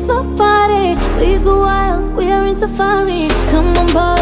my body. We go wild, we are in safari. Come on, boy.